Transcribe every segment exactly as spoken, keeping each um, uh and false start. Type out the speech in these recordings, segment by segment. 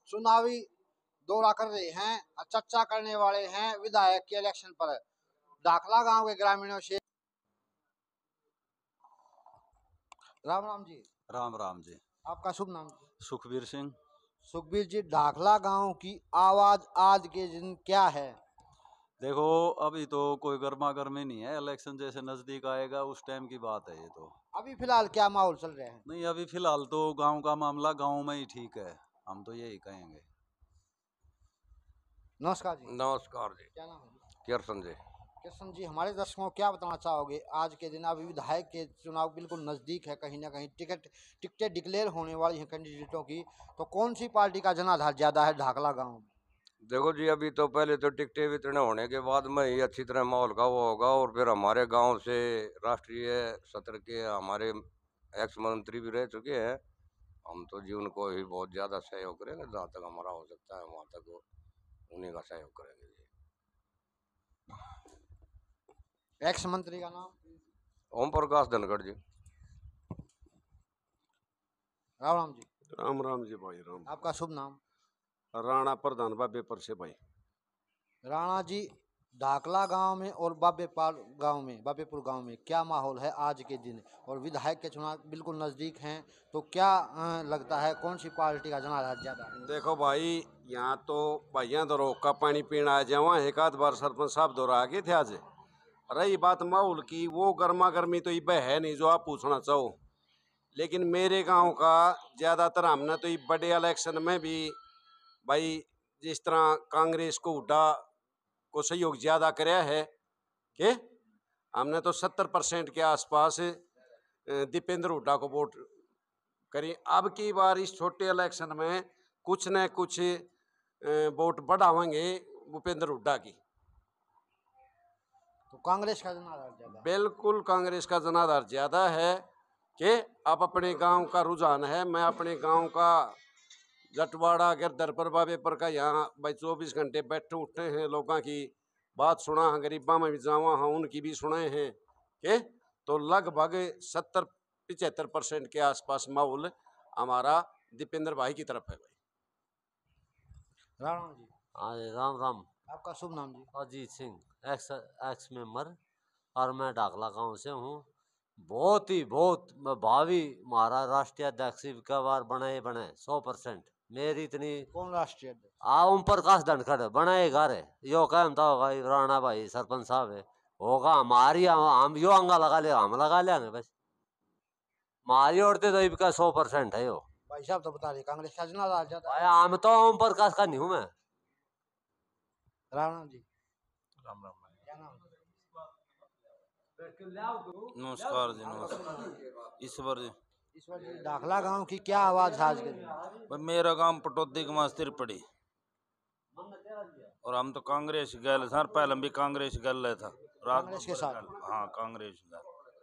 चुनावी दौरा कर रहे हैं, चर्चा करने वाले हैं विधायक के इलेक्शन पर। डाकला गांव के ग्रामीणों से राम राम जी। राम राम जी। आपका शुभ नाम? सुखबीर सिंह। सुखबीर जी, डाकला गांव की आवाज आज के दिन क्या है? देखो, अभी तो कोई गर्मा गर्मी नहीं है, इलेक्शन जैसे नजदीक आएगा उस टाइम की बात है ये तो। अभी फिलहाल क्या माहौल चल रहा है? नहीं, अभी फिलहाल तो गांव का मामला गांव में ही ठीक है, हम तो यही कहेंगे। नमस्कार जी। नमस्कार जी। क्या नाम है जी? किरसन जी। किशन जी, हमारे दर्शकों को क्या बताना चाहोगे आज के दिन? अभी विधायक के चुनाव बिल्कुल नज़दीक है, कहीं ना कहीं टिकट टिकटें डिक्लेयर होने वाली हैं कैंडिडेटों की, तो कौन सी पार्टी का जनाधार ज़्यादा है ढाकला गांव में? देखो जी, अभी तो पहले तो टिकटें वितरण होने के बाद में ही अच्छी तरह माहौल का वो होगा, और फिर हमारे गांव से राष्ट्रीय सत्र के हमारे एक्स मंत्री भी रह चुके हैं। हम तो जी उनको ही बहुत ज़्यादा सहयोग करेंगे, जहाँ तक हमारा हो सकता है वहाँ तक उन्हीं का सहयोग करेंगे जी। एक्स मंत्री का नाम? ओम प्रकाश धनखड़ जी। राम राम जी। राम राम जी भाई राम। आपका शुभ नाम? राणा प्रधान बाबे पर से भाई। राणा जी, ढाकला गांव में और बाबेपाल गांव में बाबेपुर गांव में क्या माहौल है आज के दिन? और विधायक के चुनाव बिल्कुल नज़दीक हैं, तो क्या अ, लगता है कौन सी पार्टी का जनाधार ज़्यादा है? देखो भाई, यहाँ तो भैया तो रोक का पानी पीना आ जावा, एक आध बार सरपंच साहब दौरा आगे थे आज। रही बात माहौल की, वो गर्मा गर्मी तो ये है नहीं जो आप पूछना चाहो, लेकिन मेरे गांव का ज़्यादातर हमने तो ये बड़े इलेक्शन में भी भाई जिस तरह कांग्रेस को हुड्डा को सहयोग ज़्यादा कराया है कि हमने तो सत्तर परसेंट के आसपास दीपेंद्र हुड्डा को वोट करी। अब की बार इस छोटे इलेक्शन में कुछ न कुछ वोट बढ़ावेंगे भूपेंद्र हुड्डा की। तो कांग्रेस का जनाधार ज़्यादा? बिल्कुल कांग्रेस का जनाधार ज़्यादा है कि अब अपने गांव का रुझान है। मैं अपने गांव का जटवाड़ा गिरधर पर बाबे पर का यहाँ भाई चौबीस घंटे बैठे उठे हैं, लोगों की बात सुना, गरीबा में भी जावा हाँ उनकी भी सुने हैं के, तो लगभग सत्तर पिचहत्तर परसेंट के आसपास माहौल हमारा दीपेंद्र भाई की तरफ है भाई। राणा जी। हाँ जी, राम राम। आपका शुभ नाम जी? Ajit Singh, ex ex member, और मैं डाकला गांव से हूँ। बहुत ही बहुत भावी हमारा राष्ट्रीय अध्यक्ष का बार बने बने सौ परसेंट मेरी इतनी। कौन राष्ट्रीय अध्यक्ष? आ ओम प्रकाश धनखड़ बने घर है यो कहता होगा राणा भाई सरपंच साहब है होगा हमारी, हम यो अंगा लगा ले हम लगा लेंगे बस, हमारी औरतें तो इनका सौ परसेंट है यो। भाई साहब तो बता रहे कांग्रेस का जनाधार ज़्यादा भाई है। हम तो ओम प्रकाश का नहीं हूँ मैं। राणा जी। राम राम भाई। क्या नाम है? नमस्कार जी। नमस्कार। ईश्वर जी। ईश्वर जी, ढाकला गांव की क्या आवाज है आज के दिन? भाई मेरा गांव पटौदी के मास तिरपड़ी, और हम तो कांग्रेस गए सर, पहले भी कांग्रेस गए था कांग्रेस के साथ? हाँ कांग्रेस गए।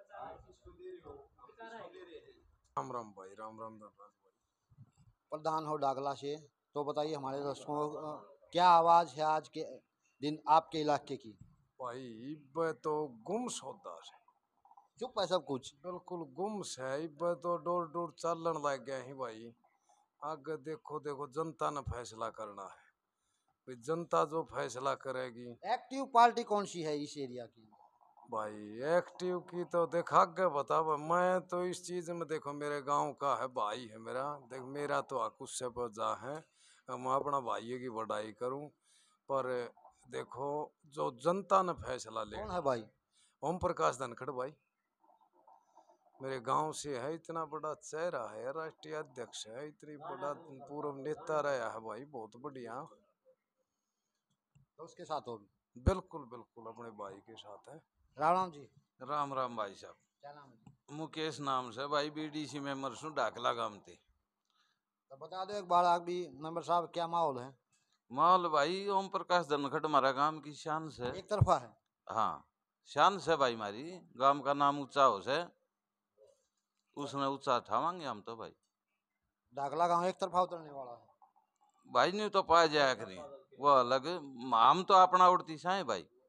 राम राम भाई राम राम भाई। प्रधान हो ढाकला से, तो बताइए हमारे दर्शकों को क्या आवाज है आज के दिन आपके इलाके की? भाई ब तो गुम सौदा है, चुप है सब कुछ? बिल्कुल गुम है। ब तो डोर डोर चलन लग गया है भाई। आगे देखो देखो जनता ने फैसला करना है, भाई जनता जो फैसला करेगी। एक्टिव पार्टी कौन सी है इस एरिया की? भाई एक्टिव की तो देखा के बता, मैं तो इस चीज में देखो मेरे गांव का है भाई है मेरा, देख मेरा तो हक उससे बजा है, मैं अपना भाई की बढ़ाई करूं, पर देखो जो जनता ने फैसला ले। कौन है भाई? ओम प्रकाश धनखड़ भाई मेरे गांव से है, इतना बड़ा चेहरा है, राष्ट्रीय अध्यक्ष है, इतनी बड़ा पूर्व नेता रहा है भाई, बहुत बढ़िया। तो उसके साथ हो? बिल्कुल बिल्कुल अपने भाई के साथ है। राम राम जी। राम राम भाई साहब। क्या नाम है? मुकेश नाम से भाई, बीडीसी मेंबर सु ढाकला गांव थे। तो बता दो एक बार आप भी मेंबर साहब, क्या माहौल है? माहौल भाई ओम प्रकाश धनखड़ हमारा गांव की शान से। एक तरफा है? हाँ शान से भाई, हमारी गांव का नाम ऊंचा हो से, उसने ऊंचा उठावांगे हम तो भाई। ढाकला गांव एक तरफा उतरने वाला है भाई नहीं तो पाया जाया करें वो अलग, हम तो अपना उड़ती साए भाई।